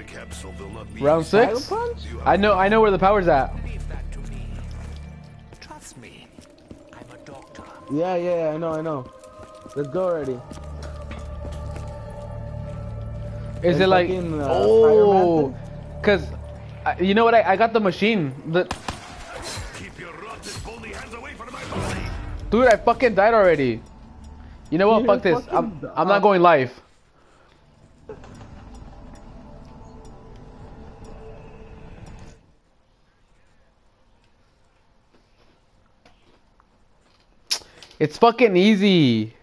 capsule will not be Round 6? Punch? I know where the power's at. Leave that to me. Trust me. I'm a doctor. Yeah, I know. Let's go already. Is it like fucking, oh, cause you know what? I got the machine. Keep your rotten bony hands away from my body. Dude, I fucking died already. You know what? You're Fuck this. fucking I'm not going live. It's fucking easy.